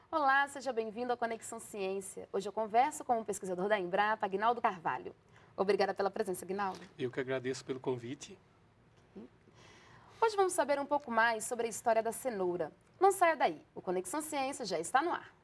Olá, seja bem-vindo ao Conexão Ciência. Hoje eu converso com o pesquisador da Embrapa, Aguinaldo Carvalho. Obrigada pela presença, Aguinaldo. Eu que agradeço pelo convite. Hoje vamos saber um pouco mais sobre a história da cenoura. Não saia daí, o Conexão Ciência já está no ar.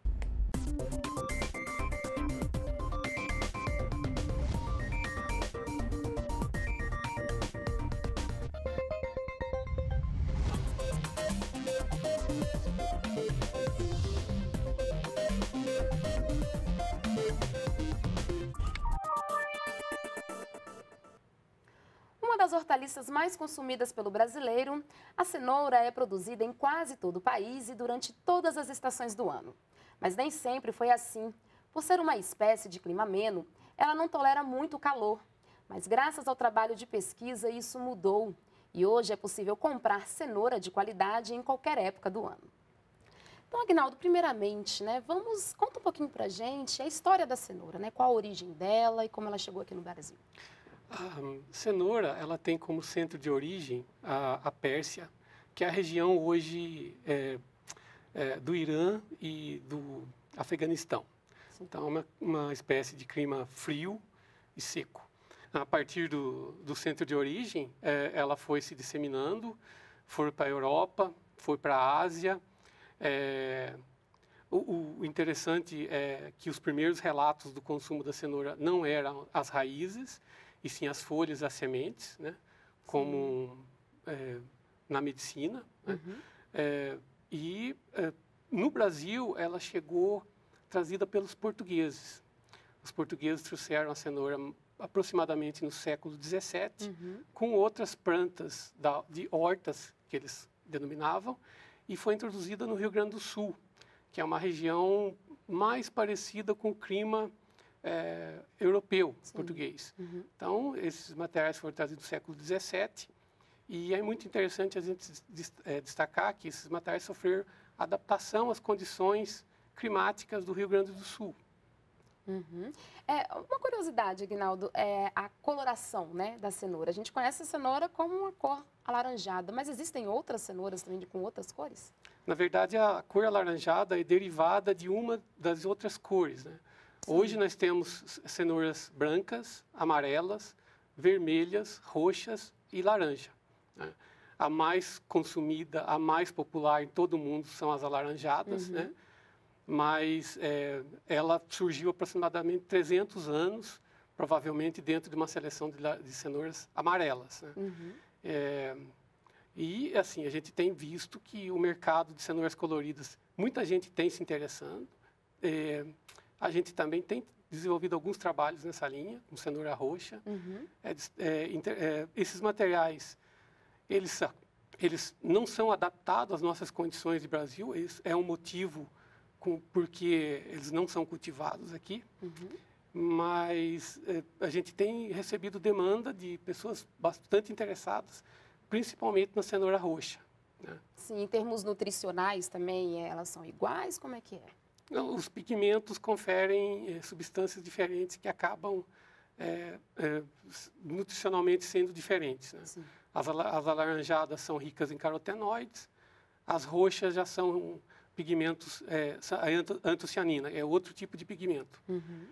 Uma das hortaliças mais consumidas pelo brasileiro, a cenoura é produzida em quase todo o país e durante todas as estações do ano. Mas nem sempre foi assim. Por ser uma espécie de clima ameno, ela não tolera muito calor. Mas graças ao trabalho de pesquisa, isso mudou. E hoje é possível comprar cenoura de qualidade em qualquer época do ano. Então, Aguinaldo, primeiramente, conta um pouquinho pra gente a história da cenoura, qual a origem dela e como ela chegou aqui no Brasil. A cenoura, ela tem como centro de origem a Pérsia, que é a região hoje do Irã e do Afeganistão. Sim. Então, é uma espécie de clima frio e seco. A partir do centro de origem, ela foi se disseminando, foi para a Europa, foi para a Ásia. O interessante é que os primeiros relatos do consumo da cenoura não eram as raízes, e sim as folhas e as sementes, né? Como na medicina. Uhum. Né? No Brasil, ela chegou trazida pelos portugueses. Os portugueses trouxeram a cenoura aproximadamente no século XVII, Uhum. com outras plantas de hortas, que eles denominavam, e foi introduzida no Rio Grande do Sul, que é uma região mais parecida com o clima europeu, Sim. português. Uhum. Então, esses materiais foram trazidos no século XVII, e é muito interessante a gente destacar que esses materiais sofreram adaptação às condições climáticas do Rio Grande do Sul. Uhum. Uma curiosidade, Aguinaldo, é a coloração, da cenoura. A gente conhece a cenoura como uma cor alaranjada, mas existem outras cenouras também com outras cores? Na verdade, a cor alaranjada é derivada de uma das outras cores, né? Hoje nós temos cenouras brancas, amarelas, vermelhas, roxas e laranja. Né? A mais consumida, a mais popular em todo o mundo são as alaranjadas, Uhum. né? Mas ela surgiu aproximadamente 300 anos, provavelmente dentro de uma seleção de cenouras amarelas. Né? Uhum. E, assim, a gente tem visto que o mercado de cenouras coloridas, muita gente tem se interessando. A gente também tem desenvolvido alguns trabalhos nessa linha, com cenoura roxa. Uhum. Esses materiais, eles não são adaptados às nossas condições de Brasil. Esse é um motivo porque eles não são cultivados aqui. Uhum. Mas a gente tem recebido demanda de pessoas bastante interessadas, principalmente na cenoura roxa. Né? Sim, em termos nutricionais também, elas são iguais? Como é que é? Os pigmentos conferem substâncias diferentes que acabam nutricionalmente sendo diferentes. Né? As alaranjadas são ricas em carotenoides, as roxas já são pigmentos, antocianina, é outro tipo de pigmento. Uhum.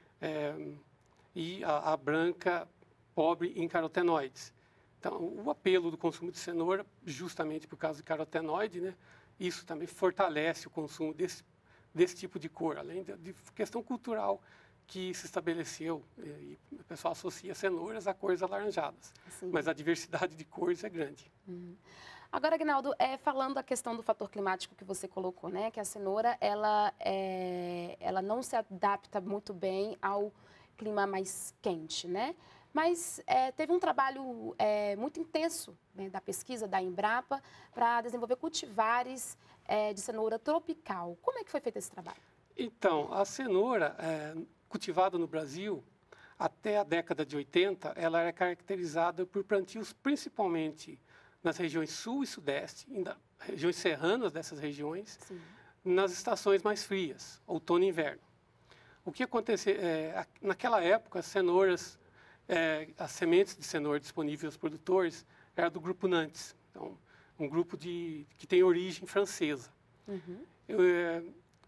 E a branca, pobre em carotenoides. Então, o apelo do consumo de cenoura, justamente por causa do carotenoide, né, isso também fortalece o consumo desse tipo de cor, além de questão cultural que se estabeleceu, e o pessoal associa cenouras a cores alaranjadas, Sim. mas a diversidade de cores é grande. Uhum. Agora, Aguinaldo, falando a questão do fator climático que você colocou, que a cenoura ela não se adapta muito bem ao clima mais quente, Mas teve um trabalho muito intenso da pesquisa da Embrapa para desenvolver cultivares de cenoura tropical. Como é que foi feito esse trabalho? Então, a cenoura cultivada no Brasil, até a década de 80, ela era caracterizada por plantios principalmente nas regiões sul e sudeste, regiões serranas dessas regiões, Sim. nas estações mais frias, outono e inverno. O que aconteceu? Naquela época, as cenouras, as sementes de cenoura disponíveis aos produtores eram do grupo Nantes, então, um grupo que tem origem francesa. Uhum.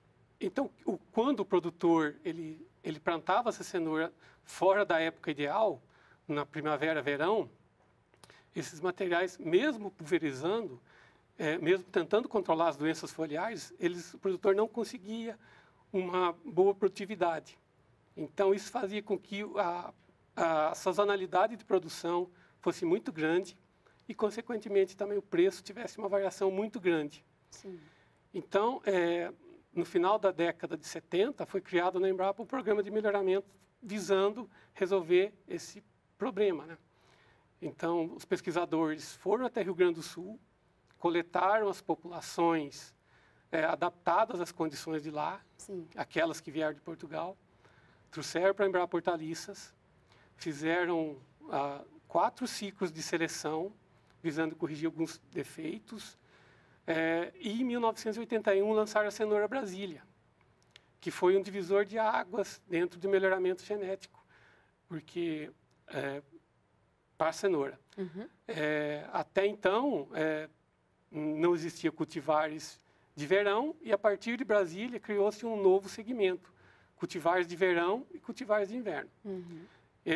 Então, quando o produtor ele plantava essa cenoura fora da época ideal, na primavera, verão, esses materiais, mesmo pulverizando, mesmo tentando controlar as doenças foliares, o produtor não conseguia uma boa produtividade. Então, isso fazia com que a sazonalidade de produção fosse muito grande e, consequentemente, também o preço tivesse uma variação muito grande. Sim. Então, no final da década de 70, foi criado na Embrapa um programa de melhoramento visando resolver esse problema, né? Então, os pesquisadores foram até Rio Grande do Sul, coletaram as populações adaptadas às condições de lá, Sim. aquelas que vieram de Portugal, trouxeram para a Embrapa Hortaliças, fizeram 4 ciclos de seleção, visando corrigir alguns defeitos, e em 1981 lançaram a cenoura Brasília, que foi um divisor de águas dentro do melhoramento genético, porque para a cenoura. Uhum. Até então, não existia cultivares de verão, e a partir de Brasília criou-se um novo segmento, cultivares de verão e cultivares de inverno. Uhum.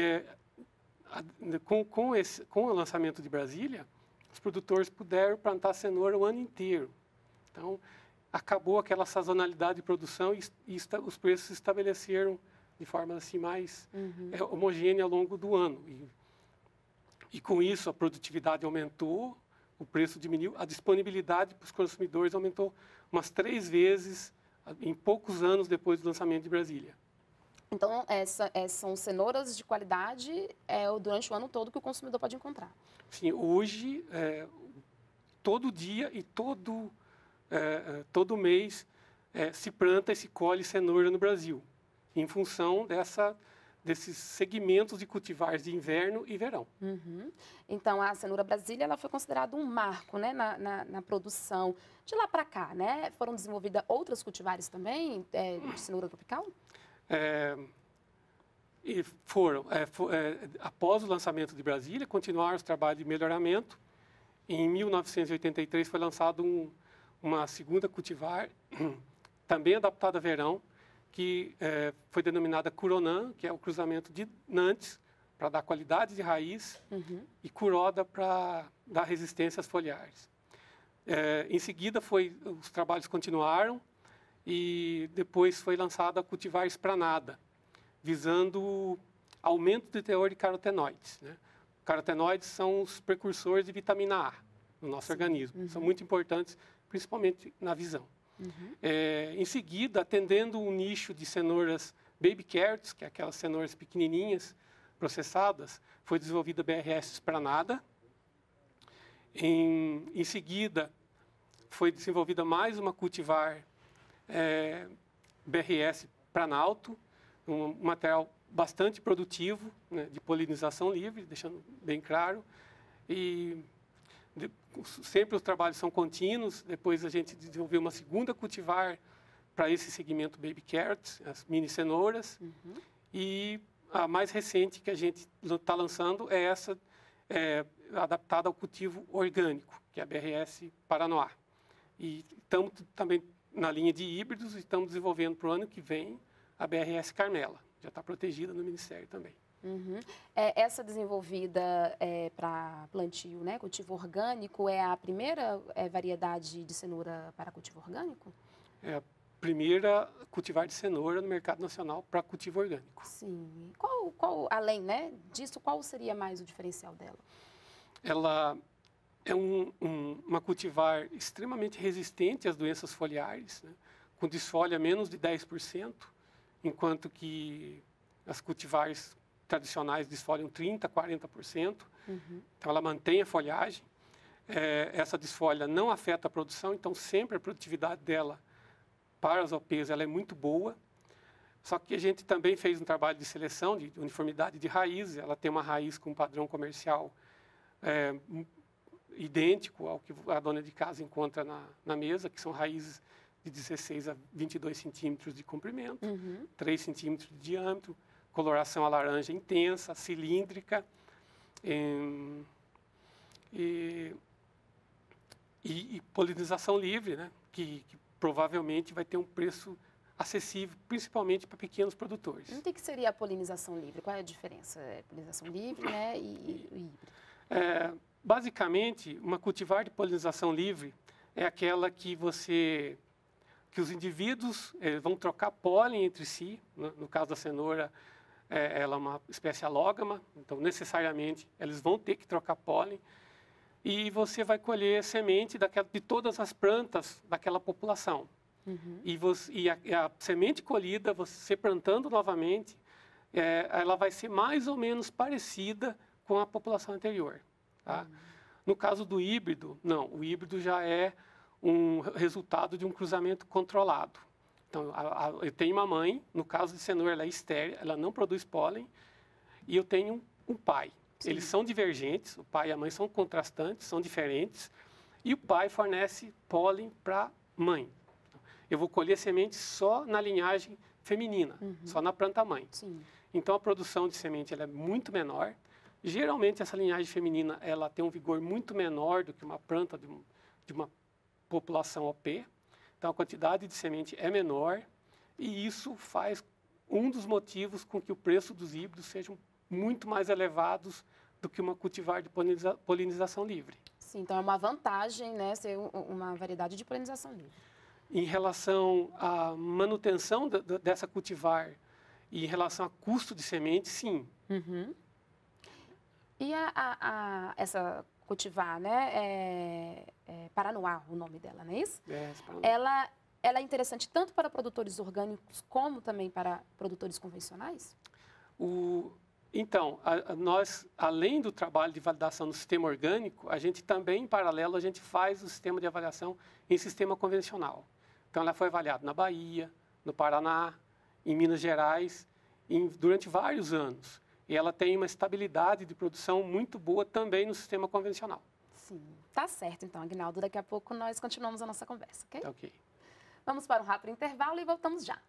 Com o lançamento de Brasília, os produtores puderam plantar cenoura o ano inteiro. Então, acabou aquela sazonalidade de produção e os preços se estabeleceram de forma assim mais homogênea ao longo do ano. E com isso, a produtividade aumentou, o preço diminuiu, a disponibilidade para os consumidores aumentou umas 3 vezes em poucos anos depois do lançamento de Brasília. Então, são cenouras de qualidade durante o ano todo que o consumidor pode encontrar. Sim, hoje, todo dia e todo mês se planta e se colhe cenoura no Brasil, em função desses segmentos de cultivares de inverno e verão. Uhum. Então, a cenoura Brasília ela foi considerada um marco, né, na produção. De lá para cá, né, foram desenvolvidas outras cultivares também de cenoura tropical? E foram. Após o lançamento de Brasília, continuaram os trabalhos de melhoramento. Em 1983 foi lançado uma segunda cultivar, também adaptada a verão, que foi denominada Curonã, que é o cruzamento de Nantes, para dar qualidade de raiz, e Curoda para dar resistência às foliares. Em seguida, os trabalhos continuaram e depois foi lançada a cultivar esplanada, visando aumento do teor de carotenoides, né? Carotenoides são os precursores de vitamina A no nosso organismo. São muito importantes, principalmente na visão. Em seguida, atendendo um nicho de cenouras baby carrots, que é aquelas cenouras pequenininhas, processadas, foi desenvolvida a BRS esplanada. Em seguida, foi desenvolvida mais uma cultivar BRS Planalto, um material bastante produtivo, né, de polinização livre, deixando bem claro. E sempre os trabalhos são contínuos. Depois a gente desenvolveu uma segunda cultivar para esse segmento baby carrots, as mini cenouras. E a mais recente que a gente está lançando é essa adaptada ao cultivo orgânico, que é a BRS Paranoá. E estamos também na linha de híbridos e estamos desenvolvendo para o ano que vem a BRS Carmela. Já está protegida no Ministério também. Essa desenvolvida para plantio, né, cultivo orgânico, é a primeira variedade de cenoura para cultivo orgânico? É a primeira cultivar de cenoura no mercado nacional para cultivo orgânico. Sim. Além, né, disso, qual seria mais o diferencial dela? Ela é uma cultivar extremamente resistente às doenças foliares, né, com desfolha menos de 10%, enquanto que as cultivares tradicionais desfolham 30%, 40%. Então, ela mantém a folhagem. Essa desfolha não afeta a produção, então sempre a produtividade dela para as OPs ela é muito boa. Só que a gente também fez um trabalho de seleção, de uniformidade de raiz. Ela tem uma raiz com um padrão comercial idêntico ao que a dona de casa encontra na mesa, que são raízes de 16 a 22 centímetros de comprimento, 3 centímetros de diâmetro, coloração a laranja intensa, cilíndrica, e polinização livre, né? que provavelmente vai ter um preço acessível, principalmente para pequenos produtores. O que seria a polinização livre? Qual é a diferença? É polinização livre, né, e híbrido? Basicamente, uma cultivar de polinização livre é aquela que os indivíduos vão trocar pólen entre si. No caso da cenoura, ela é uma espécie alógama, então necessariamente eles vão ter que trocar pólen. E você vai colher semente de todas as plantas daquela população. Uhum. E a semente colhida, você plantando novamente, ela vai ser mais ou menos parecida com a população anterior. Tá? Uhum. No caso do híbrido, não. O híbrido já é um resultado de um cruzamento controlado. Então, eu tenho uma mãe, no caso de cenoura, ela é estéril, ela não produz pólen, e eu tenho um pai. Sim. Eles são divergentes, o pai e a mãe são contrastantes, são diferentes, e o pai fornece pólen para a mãe. Eu vou colher sementes só na linhagem feminina, só na planta-mãe. Então, a produção de semente ela é muito menor. Geralmente, essa linhagem feminina ela tem um vigor muito menor do que uma planta de uma população OP. Então, a quantidade de semente é menor, e isso faz um dos motivos com que o preço dos híbridos sejam muito mais elevados do que uma cultivar de polinização livre. Sim, então é uma vantagem, né, ser uma variedade de polinização livre. Em relação à manutenção dessa cultivar e em relação a custo de semente, sim. Uhum. E essa cultivar, né, Paranoá, o nome dela, não é isso? Ela é interessante tanto para produtores orgânicos como também para produtores convencionais? Então, nós, além do trabalho de validação no sistema orgânico, a gente também, em paralelo, a gente faz o sistema de avaliação em sistema convencional. Então, ela foi avaliada na Bahia, no Paraná, em Minas Gerais, durante vários anos. E ela tem uma estabilidade de produção muito boa também no sistema convencional. Sim, tá certo. Então, Aguinaldo, daqui a pouco nós continuamos a nossa conversa, ok? Tá ok. Vamos para um rápido intervalo e voltamos já.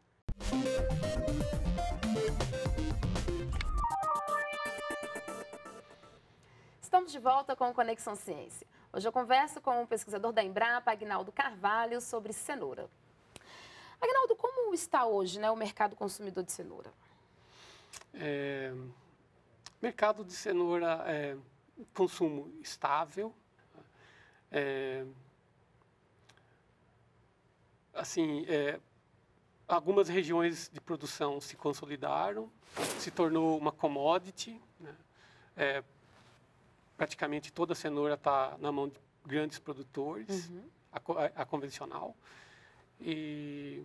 Estamos de volta com o Conexão Ciência. Hoje eu converso com o pesquisador da Embrapa, Aguinaldo Carvalho, sobre cenoura. Aguinaldo, como está hoje, né, o mercado consumidor de cenoura? Mercado de cenoura consumo estável. Algumas regiões de produção se consolidaram, se tornou uma commodity, né? Praticamente toda a cenoura está na mão de grandes produtores, a convencional. E,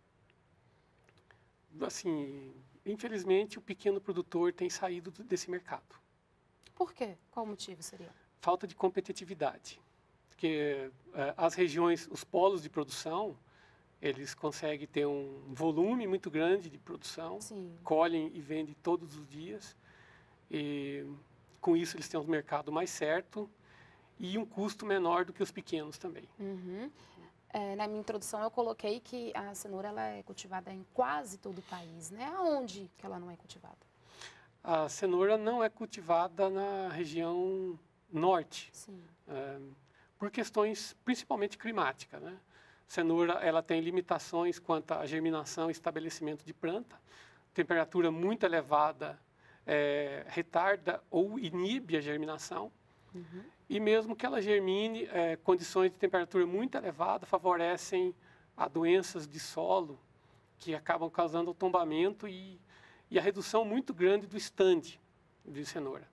assim, infelizmente, o pequeno produtor tem saído desse mercado. Por quê? Qual o motivo seria? Falta de competitividade. Porque as regiões, os polos de produção, eles conseguem ter um volume muito grande de produção, sim, colhem e vendem todos os dias. E, com isso, eles têm um mercado mais certo e um custo menor do que os pequenos também. Uhum. Na minha introdução, eu coloquei que a cenoura ela é cultivada em quase todo o país, né? Aonde que ela não é cultivada? A cenoura não é cultivada na região norte, por questões principalmente climáticas, né? Cenoura ela tem limitações quanto à germinação e estabelecimento de planta, temperatura muito elevada retarda ou inibe a germinação. E mesmo que ela germine, condições de temperatura muito elevada favorecem a doenças de solo que acabam causando o tombamento e a redução muito grande do estande de cenoura.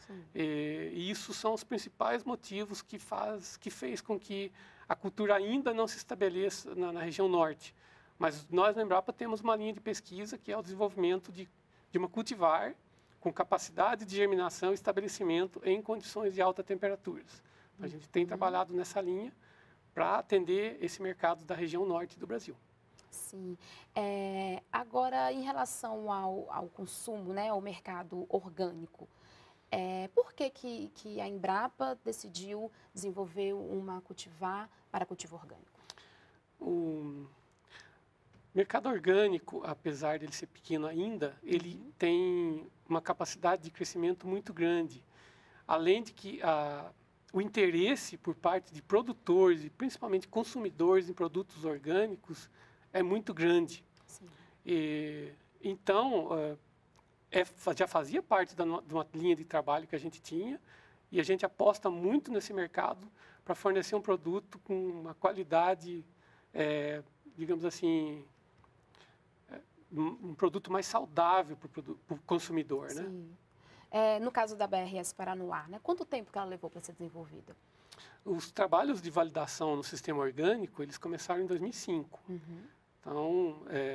E isso são os principais motivos que fez com que a cultura ainda não se estabeleça na região norte. Mas nós, na Embrapa, temos uma linha de pesquisa que é o desenvolvimento de uma cultivar com capacidade de germinação e estabelecimento em condições de alta temperaturas. A gente tem trabalhado nessa linha para atender esse mercado da região norte do Brasil. Sim. Agora, em relação ao consumo, né, ao mercado orgânico, por que a Embrapa decidiu desenvolver uma cultivar para cultivo orgânico? O mercado orgânico, apesar de ele ser pequeno ainda, ele tem uma capacidade de crescimento muito grande. Além de que o interesse por parte de produtores e principalmente consumidores em produtos orgânicos é muito grande. Então, já fazia parte de uma linha de trabalho que a gente tinha, e a gente aposta muito nesse mercado para fornecer um produto com uma qualidade, digamos assim, um produto mais saudável para o consumidor, né? Sim. No caso da BRS Paranoá, né? Quanto tempo que ela levou para ser desenvolvida? Os trabalhos de validação no sistema orgânico, eles começaram em 2005. Então,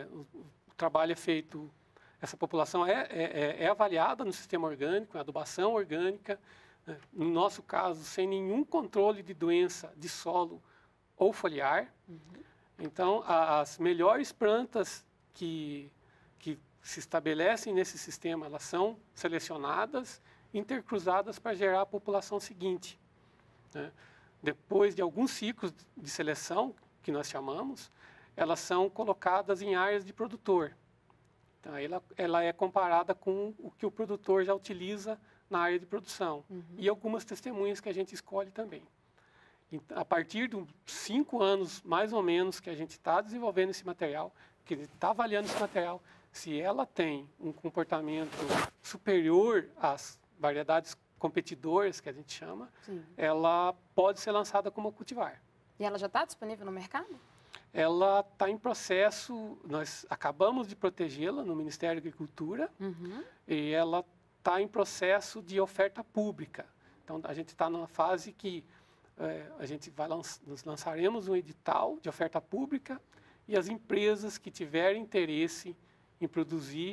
o trabalho é feito, essa população é avaliada no sistema orgânico, em adubação orgânica, né? No nosso caso, sem nenhum controle de doença de solo ou foliar. Então, as melhores plantas que se estabelecem nesse sistema, elas são selecionadas, intercruzadas para gerar a população seguinte, né? Depois de alguns ciclos de seleção, que nós chamamos, elas são colocadas em áreas de produtor. Então, ela é comparada com o que o produtor já utiliza na área de produção. E algumas testemunhas que a gente escolhe também. Então, a partir de 5 anos, mais ou menos, que a gente está desenvolvendo esse material, que ele está avaliando esse material, se ela tem um comportamento superior às variedades competidoras, que a gente chama, ela pode ser lançada como cultivar. E ela já está disponível no mercado? Ela está em processo, nós acabamos de protegê-la no Ministério da Agricultura, e ela está em processo de oferta pública. Então, a gente está numa fase que a gente nós lançaremos um edital de oferta pública, e as empresas que tiverem interesse em produzir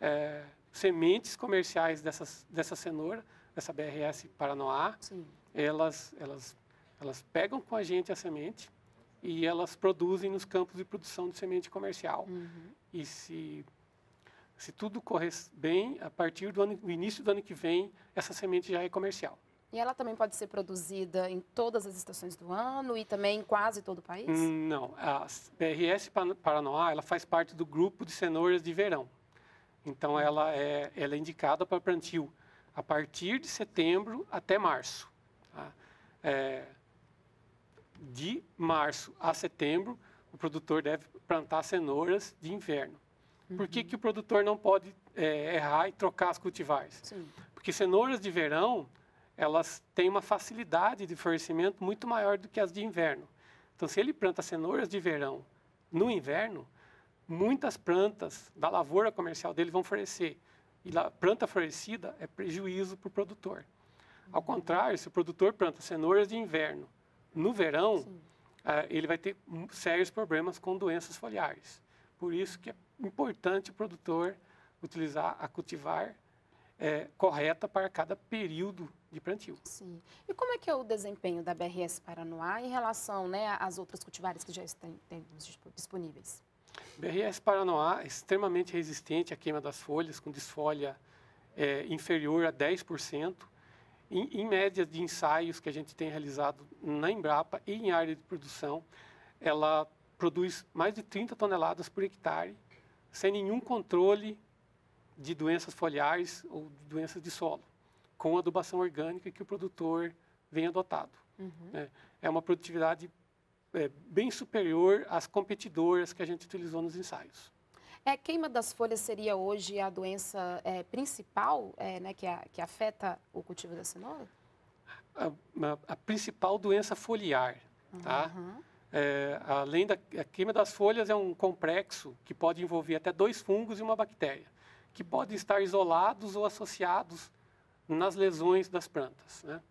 sementes comerciais dessa cenoura, dessa BRS Paranoá, elas pegam com a gente a semente e elas produzem nos campos de produção de semente comercial. E se tudo correr bem, a partir do início do ano que vem, essa semente já é comercial. E ela também pode ser produzida em todas as estações do ano e também em quase todo o país? Não, a BRS Paranoá, ela faz parte do grupo de cenouras de verão. Então, ela é indicada para plantio a partir de setembro até março. Tá? De março a setembro, o produtor deve plantar cenouras de inverno. Por que o produtor não pode errar e trocar as cultivares? Porque cenouras de verão, elas têm uma facilidade de florescimento muito maior do que as de inverno. Então, se ele planta cenouras de verão no inverno, muitas plantas da lavoura comercial dele vão florescer. E a planta florescida é prejuízo para o produtor. Ao contrário, se o produtor planta cenouras de inverno no verão, ele vai ter sérios problemas com doenças foliares. Por isso que é importante o produtor utilizar a cultivar correta para cada período de plantio. Sim. E como é que é o desempenho da BRS Paranoá em relação, né, às outras cultivares que já estão disponíveis? BRS Paranoá é extremamente resistente à queima das folhas, com desfolha inferior a 10%. Em média de ensaios que a gente tem realizado na Embrapa e em área de produção, ela produz mais de 30 toneladas por hectare, sem nenhum controle de doenças foliares ou de doenças de solo, com a adubação orgânica que o produtor vem adotado. É uma produtividade bem superior às competidoras que a gente utilizou nos ensaios. Queima das folhas seria hoje a doença principal né, que afeta o cultivo da cenoura? A principal doença foliar. Tá? Além da queima das folhas, é um complexo que pode envolver até 2 fungos e uma bactéria, que podem estar isolados ou associados nas lesões das plantas, né?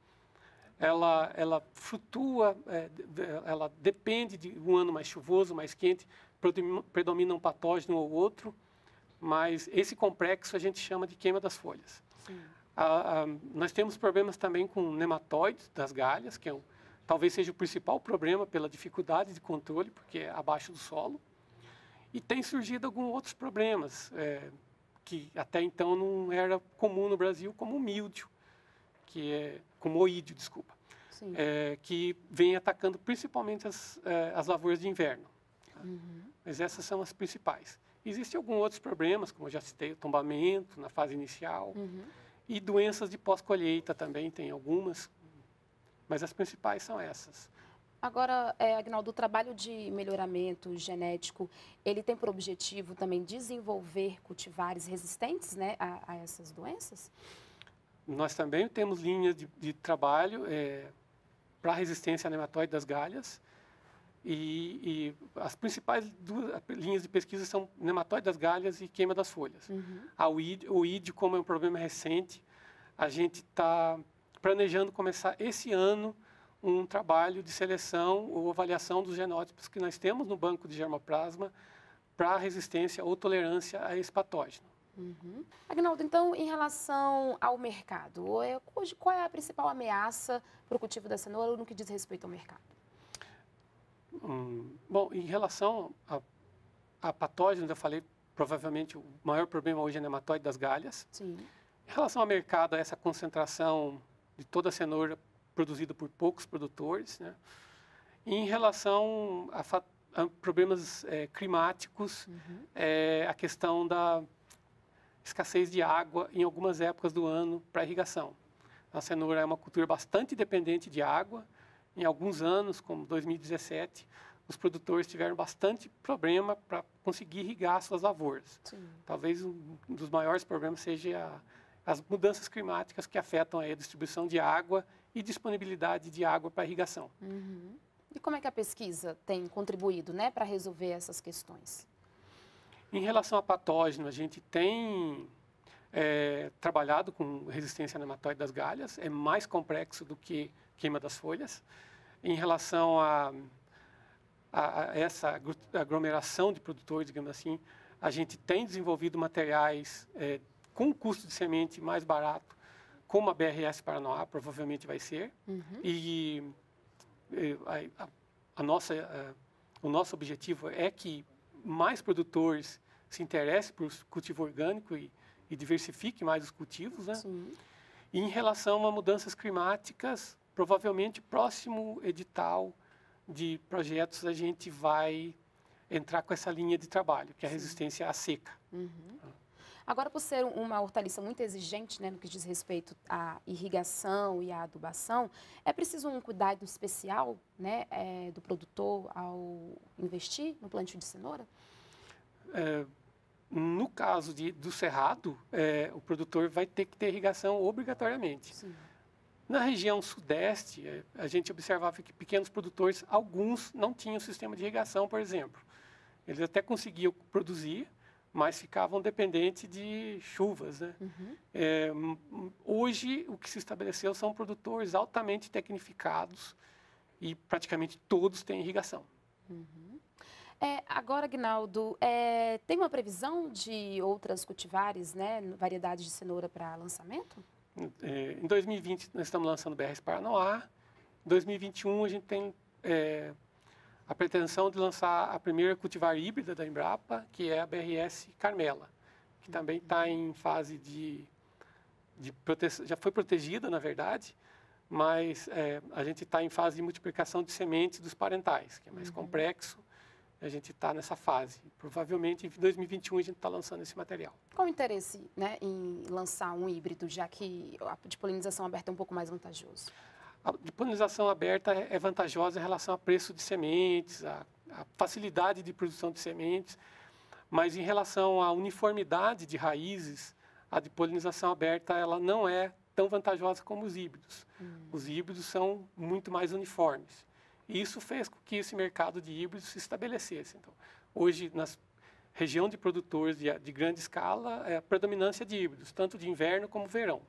Ela flutua, ela depende de um ano mais chuvoso, mais quente, predomina um patógeno ou outro, mas esse complexo a gente chama de queima das folhas. Nós temos problemas também com nematóides das galhas, que talvez seja o principal problema pela dificuldade de controle, porque é abaixo do solo. E tem surgido alguns outros problemas, que até então não era comum no Brasil, como o míldio, como oídio, desculpa, que vem atacando principalmente as lavouras de inverno. Tá? Mas essas são as principais. Existem alguns outros problemas, como eu já citei, o tombamento na fase inicial, e doenças de pós-colheita também, tem algumas, mas as principais são essas. Agora, Agnaldo, o trabalho de melhoramento genético, ele tem por objetivo também desenvolver cultivares resistentes, né, a essas doenças? Nós também temos linhas de trabalho para resistência a nematóide das galhas. E as principais linhas de pesquisa são nematóide das galhas e queima das folhas. O IID, como é um problema recente, a gente está planejando começar esse ano um trabalho de seleção ou avaliação dos genótipos que nós temos no banco de germoplasma para resistência ou tolerância a esse patógeno. Agnaldo, então, em relação ao mercado, hoje, qual é a principal ameaça para o cultivo da cenoura no que diz respeito ao mercado? Bom, em relação a patógenos, eu falei, provavelmente o maior problema hoje é nematóide das galhas. Sim. Em relação ao mercado, essa concentração de toda a cenoura produzida por poucos produtores, né? E em relação a problemas climáticos, a questão da escassez de água em algumas épocas do ano para irrigação. A cenoura é uma cultura bastante dependente de água. Em alguns anos, como 2017, os produtores tiveram bastante problema para conseguir irrigar suas lavouras. Sim. Talvez um dos maiores problemas seja as mudanças climáticas que afetam a distribuição de água e disponibilidade de água para irrigação. E como é que a pesquisa tem contribuído, né, para resolver essas questões? Em relação a patógeno, a gente tem trabalhado com resistência a nematóide das galhas, é mais complexo do que queima das folhas. Em relação a essa aglomeração de produtores, digamos assim, a gente tem desenvolvido materiais com custo de semente mais barato, como a BRS Paranoá provavelmente vai ser. E o nosso objetivo é que mais produtores se interessem por cultivo orgânico e diversifiquem mais os cultivos, né? Sim. E em relação a mudanças climáticas, provavelmente próximo edital de projetos a gente vai entrar com essa linha de trabalho, que é a resistência à seca. Agora, por ser uma hortaliça muito exigente, né, no que diz respeito à irrigação e à adubação, é preciso um cuidado especial, né, do produtor ao investir no plantio de cenoura? No caso do cerrado, o produtor vai ter que ter irrigação obrigatoriamente. Sim. Na região sudeste, a gente observava que pequenos produtores, alguns não tinham sistema de irrigação, por exemplo. Eles até conseguiam produzir, mas ficavam dependentes de chuvas, né? Hoje, o que se estabeleceu são produtores altamente tecnificados e praticamente todos têm irrigação. Agora, Agnaldo, tem uma previsão de outras cultivares, né, variedades de cenoura para lançamento? Em 2020, nós estamos lançando o BRS Paranoá. Em 2021, a gente tem a pretensão de lançar a primeira cultivar híbrida da Embrapa, que é a BRS Carmela, que também está em fase de proteção, já foi protegida, na verdade, mas a gente está em fase de multiplicação de sementes dos parentais, que é mais complexo. A gente está nessa fase. Provavelmente, em 2021, a gente está lançando esse material. Qual o interesse, né, em lançar um híbrido, já que a de polinização aberta é um pouco mais vantajoso? A de polinização aberta é vantajosa em relação ao preço de sementes, a facilidade de produção de sementes, mas em relação à uniformidade de raízes, a de polinização aberta ela não é tão vantajosa como os híbridos. Os híbridos são muito mais uniformes. E isso fez com que esse mercado de híbridos se estabelecesse. Então, hoje, na região de produtores de grande escala, é a predominância de híbridos, tanto de inverno como verão.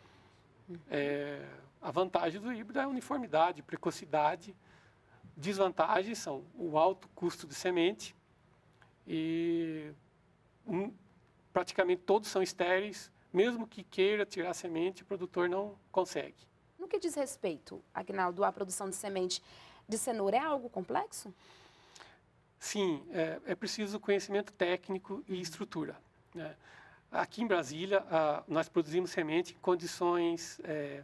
A vantagem do híbrido é a uniformidade, precocidade. Desvantagens são o alto custo de semente e praticamente todos são estéreis. Mesmo que queira tirar semente, o produtor não consegue. No que diz respeito, Agnaldo, à produção de semente de cenoura, é algo complexo? Sim, é preciso conhecimento técnico e estrutura, né? Aqui em Brasília, nós produzimos semente em condições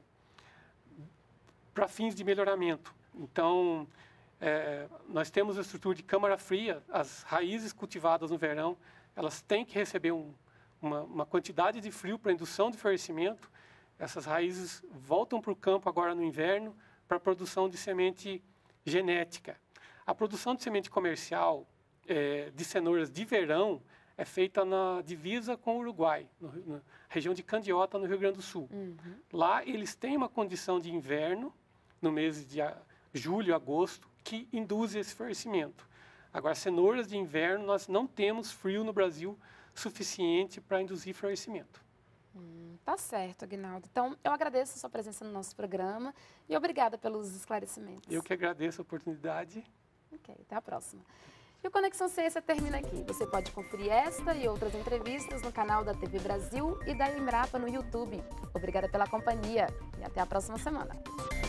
para fins de melhoramento. Então, nós temos a estrutura de câmara fria, as raízes cultivadas no verão, elas têm que receber uma quantidade de frio para indução de florescimento. Essas raízes voltam para o campo agora no inverno para a produção de semente genética. A produção de semente comercial de cenouras de verão é feita na divisa com o Uruguai, na região de Candiota, no Rio Grande do Sul. Lá eles têm uma condição de inverno, no mês de julho, agosto, que induz esse florescimento. Agora, cenouras de inverno, nós não temos frio no Brasil suficiente para induzir florescimento. Tá certo, Aguinaldo. Então, eu agradeço a sua presença no nosso programa e obrigada pelos esclarecimentos. Eu que agradeço a oportunidade. Ok, até a próxima. E o Conexão Ciência termina aqui. Você pode conferir esta e outras entrevistas no canal da TV Brasil e da Embrapa no YouTube. Obrigada pela companhia e até a próxima semana.